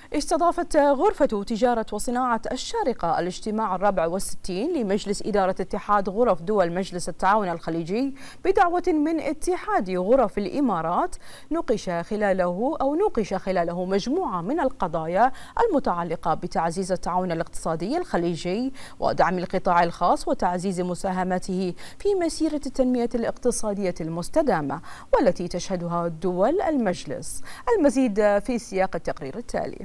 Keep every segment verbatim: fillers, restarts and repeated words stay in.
استضافت غرفة تجارة وصناعة الشارقة الاجتماع الرابع والستين لمجلس إدارة اتحاد غرف دول مجلس التعاون الخليجي بدعوة من اتحاد غرف الإمارات. نقش خلاله أو نوقش خلاله مجموعة من القضايا المتعلقة بتعزيز التعاون الاقتصادي الخليجي ودعم القطاع الخاص وتعزيز مساهمته في مسيرة التنمية الاقتصادية المستدامة والتي تشهدها دول المجلس. المزيد في سياق التقرير التالي.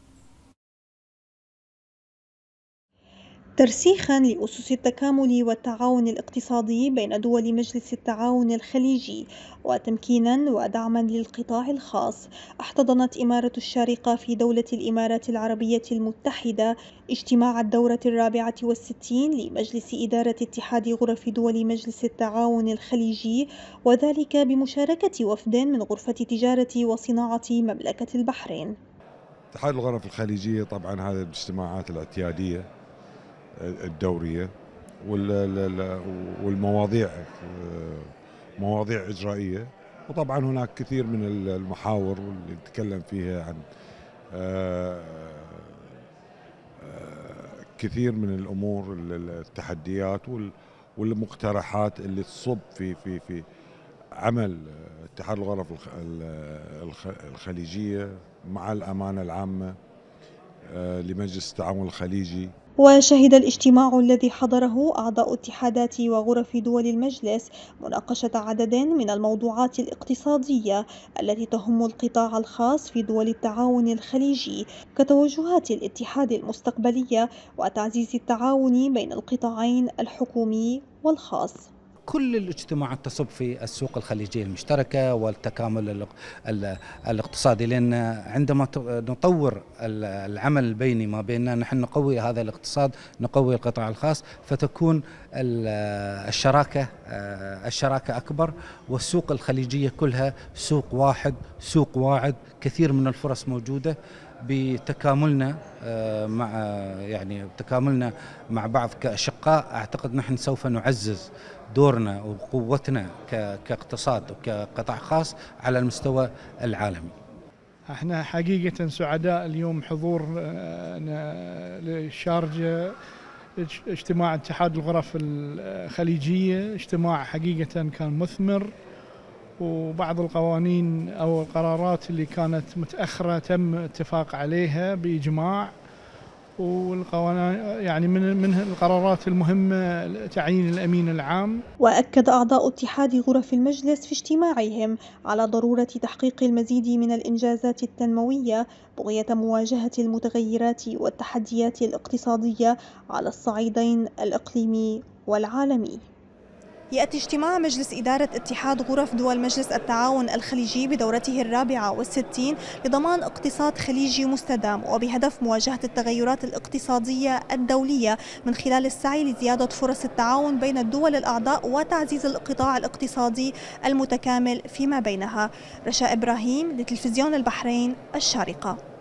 ترسيخاً لأسس التكامل والتعاون الاقتصادي بين دول مجلس التعاون الخليجي وتمكيناً ودعماً للقطاع الخاص، احتضنت إمارة الشارقة في دولة الإمارات العربية المتحدة اجتماع الدورة الرابعة والستين لمجلس إدارة اتحاد غرف دول مجلس التعاون الخليجي، وذلك بمشاركة وفد من غرفة تجارة وصناعة مملكة البحرين. اتحاد الغرف الخليجية طبعاً هذه الاجتماعات الاعتيادية الدورية والمواضيع مواضيع إجرائية، وطبعا هناك كثير من المحاور واللي نتكلم فيها عن كثير من الأمور التحديات والمقترحات اللي تصب في في في عمل اتحاد الغرف الخليجية مع الأمانة العامة لمجلس التعاون الخليجي. وشهد الاجتماع الذي حضره أعضاء اتحادات وغرف دول المجلس مناقشة عدد من الموضوعات الاقتصادية التي تهم القطاع الخاص في دول التعاون الخليجي كتوجهات الاتحاد المستقبلية وتعزيز التعاون بين القطاعين الحكومي والخاص. كل الاجتماعات تصب في السوق الخليجية المشتركة والتكامل الاقتصادي، لأن عندما نطور العمل البيني ما بيننا نحن نقوي هذا الاقتصاد، نقوي القطاع الخاص، فتكون الشراكة الشراكة أكبر، والسوق الخليجية كلها سوق واحد، سوق واعد، كثير من الفرص موجودة. بتكاملنا مع يعني تكاملنا مع بعض كأشقاء، أعتقد نحن سوف نعزز دورنا وقوتنا كاقتصاد وكقطاع خاص على المستوى العالمي. احنا حقيقة سعداء اليوم حضور للشارجة اجتماع اتحاد الغرف الخليجية. اجتماع حقيقة كان مثمر، وبعض القوانين أو القرارات اللي كانت متأخرة تم اتفاق عليها بإجماع، والقوانين يعني من من القرارات المهمة تعيين الأمين العام. وأكد أعضاء اتحاد غرف المجلس في اجتماعهم على ضرورة تحقيق المزيد من الإنجازات التنموية بغية مواجهة المتغيرات والتحديات الاقتصادية على الصعيدين الإقليمي والعالمي. يأتي اجتماع مجلس إدارة اتحاد غرف دول مجلس التعاون الخليجي بدورته الرابعة والستين لضمان اقتصاد خليجي مستدام وبهدف مواجهة التغيرات الاقتصادية الدولية من خلال السعي لزيادة فرص التعاون بين الدول الأعضاء وتعزيز القطاع الاقتصادي المتكامل فيما بينها. رشا إبراهيم لتلفزيون البحرين الشارقة.